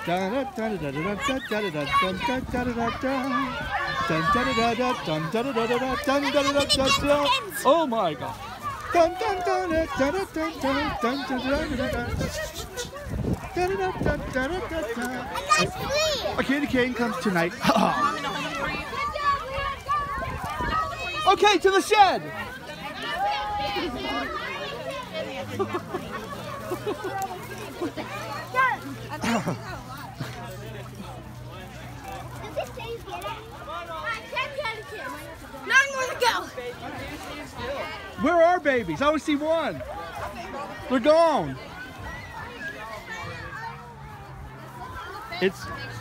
Oh my God. A candy cane comes tonight. Okay, to the shed. Where are babies? I only see one. They're gone. It's